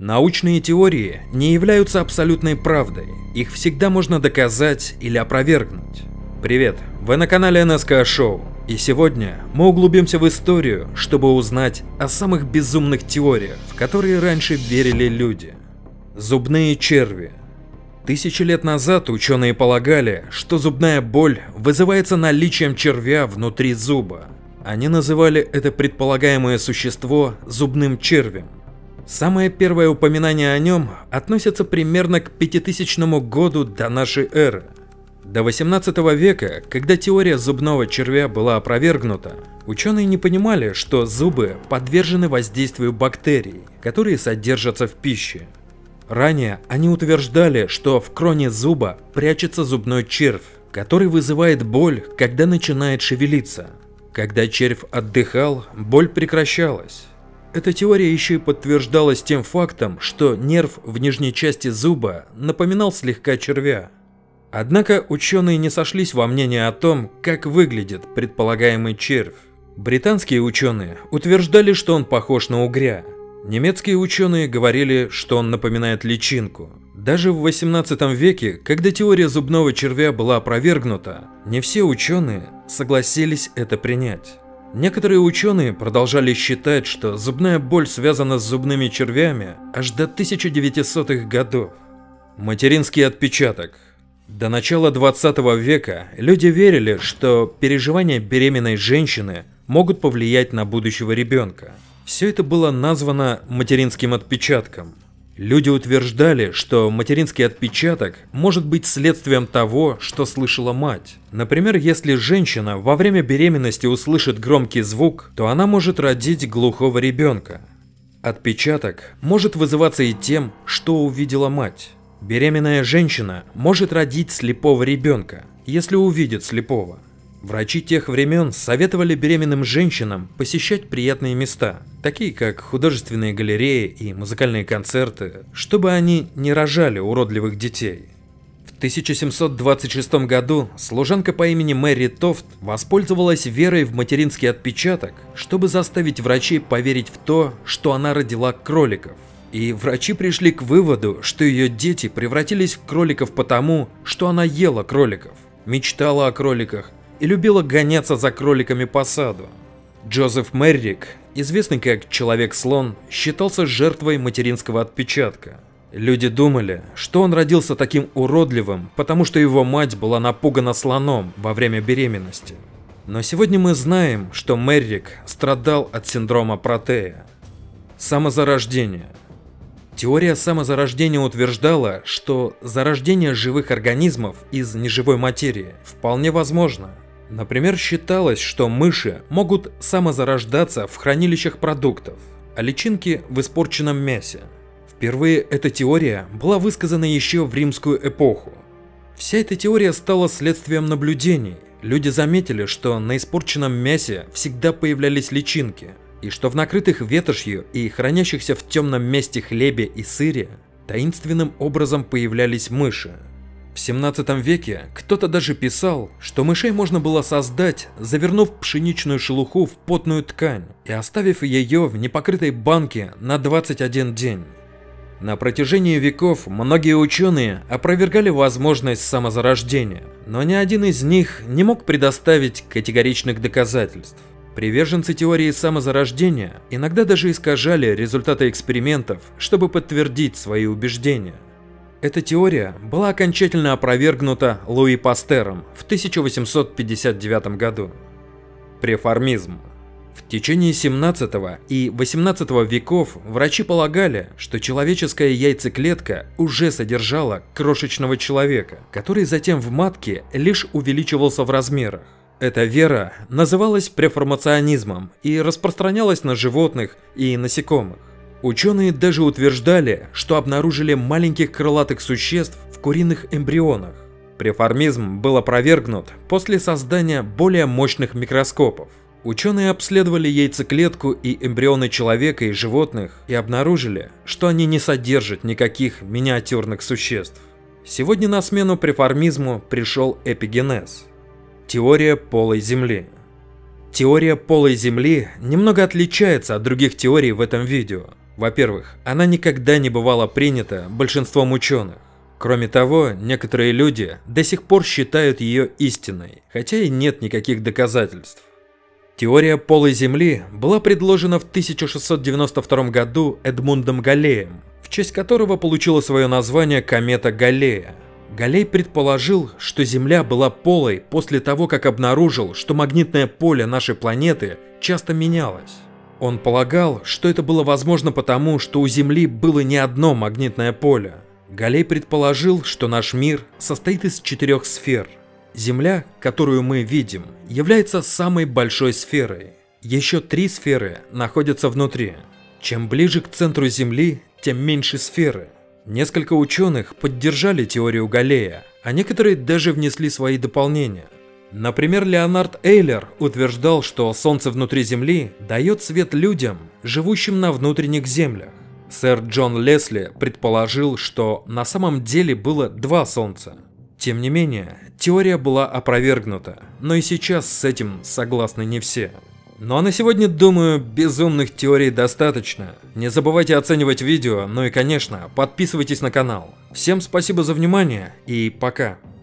Научные теории не являются абсолютной правдой, их всегда можно доказать или опровергнуть. Привет, вы на канале НСК Шоу, и сегодня мы углубимся в историю, чтобы узнать о самых безумных теориях, в которые раньше верили люди. Зубные черви. Тысячи лет назад ученые полагали, что зубная боль вызывается наличием червя внутри зуба. Они называли это предполагаемое существо зубным червем. Самое первое упоминание о нем относится примерно к 5000 году до нашей эры. До 18 века, когда теория зубного червя была опровергнута, ученые не понимали, что зубы подвержены воздействию бактерий, которые содержатся в пище. Ранее они утверждали, что в кроне зуба прячется зубной червь, который вызывает боль, когда начинает шевелиться. Когда червь отдыхал, боль прекращалась. Эта теория еще и подтверждалась тем фактом, что нерв в нижней части зуба напоминал слегка червя. Однако ученые не сошлись во мнении о том, как выглядит предполагаемый червь. Британские ученые утверждали, что он похож на угря. Немецкие ученые говорили, что он напоминает личинку. Даже в 18 веке, когда теория зубного червя была опровергнута, не все ученые согласились это принять. Некоторые ученые продолжали считать, что зубная боль связана с зубными червями аж до 1900-х годов. Материнский отпечаток. До начала 20 века люди верили, что переживания беременной женщины могут повлиять на будущего ребенка. Все это было названо материнским отпечатком. Люди утверждали, что материнский отпечаток может быть следствием того, что слышала мать. Например, если женщина во время беременности услышит громкий звук, то она может родить глухого ребенка. Отпечаток может вызываться и тем, что увидела мать. Беременная женщина может родить слепого ребенка, если увидит слепого. Врачи тех времен советовали беременным женщинам посещать приятные места, такие как художественные галереи и музыкальные концерты, чтобы они не рожали уродливых детей. В 1726 году служанка по имени Мэри Тофт воспользовалась верой в материнский отпечаток, чтобы заставить врачей поверить в то, что она родила кроликов. И врачи пришли к выводу, что ее дети превратились в кроликов потому, что она ела кроликов, мечтала о кроликах и любила гоняться за кроликами по саду. Джозеф Меррик, известный как Человек-слон, считался жертвой материнского отпечатка. Люди думали, что он родился таким уродливым, потому что его мать была напугана слоном во время беременности. Но сегодня мы знаем, что Меррик страдал от синдрома Протея. Самозарождение. Теория самозарождения утверждала, что зарождение живых организмов из неживой материи вполне возможно. Например, считалось, что мыши могут самозарождаться в хранилищах продуктов, а личинки в испорченном мясе. Впервые эта теория была высказана еще в римскую эпоху. Вся эта теория стала следствием наблюдений. Люди заметили, что на испорченном мясе всегда появлялись личинки, и что в накрытых ветошью и хранящихся в темном месте хлебе и сыре таинственным образом появлялись мыши. В 17 веке кто-то даже писал, что мышей можно было создать, завернув пшеничную шелуху в потную ткань и оставив ее в непокрытой банке на 21 день. На протяжении веков многие ученые опровергали возможность самозарождения, но ни один из них не мог предоставить категоричных доказательств. Приверженцы теории самозарождения иногда даже искажали результаты экспериментов, чтобы подтвердить свои убеждения. Эта теория была окончательно опровергнута Луи Пастером в 1859 году. Преформизм. В течение 17 и 18 веков врачи полагали, что человеческая яйцеклетка уже содержала крошечного человека, который затем в матке лишь увеличивался в размерах. Эта вера называлась преформационизмом и распространялась на животных и насекомых. Ученые даже утверждали, что обнаружили маленьких крылатых существ в куриных эмбрионах. Преформизм был опровергнут после создания более мощных микроскопов. Ученые обследовали яйцеклетку и эмбрионы человека и животных и обнаружили, что они не содержат никаких миниатюрных существ. Сегодня на смену преформизму пришел эпигенез. Теория полой Земли. Теория полой Земли немного отличается от других теорий в этом видео. Во-первых, она никогда не бывала принята большинством ученых. Кроме того, некоторые люди до сих пор считают ее истинной, хотя и нет никаких доказательств. Теория пола Земли была предложена в 1692 году Эдмундом Галлеем, в честь которого получила свое название комета Галлея. Галлей предположил, что Земля была полой после того, как обнаружил, что магнитное поле нашей планеты часто менялось. Он полагал, что это было возможно потому, что у Земли было не одно магнитное поле. Галлей предположил, что наш мир состоит из 4 сфер. Земля, которую мы видим, является самой большой сферой. Еще 3 сферы находятся внутри. Чем ближе к центру Земли, тем меньше сферы. Несколько ученых поддержали теорию Галлея, а некоторые даже внесли свои дополнения. Например, Леонард Эйлер утверждал, что Солнце внутри Земли дает свет людям, живущим на внутренних землях. Сэр Джон Лесли предположил, что на самом деле было 2 Солнца. Тем не менее, теория была опровергнута, но и сейчас с этим согласны не все. Ну а на сегодня, думаю, безумных теорий достаточно. Не забывайте оценивать видео, ну и конечно, подписывайтесь на канал. Всем спасибо за внимание и пока.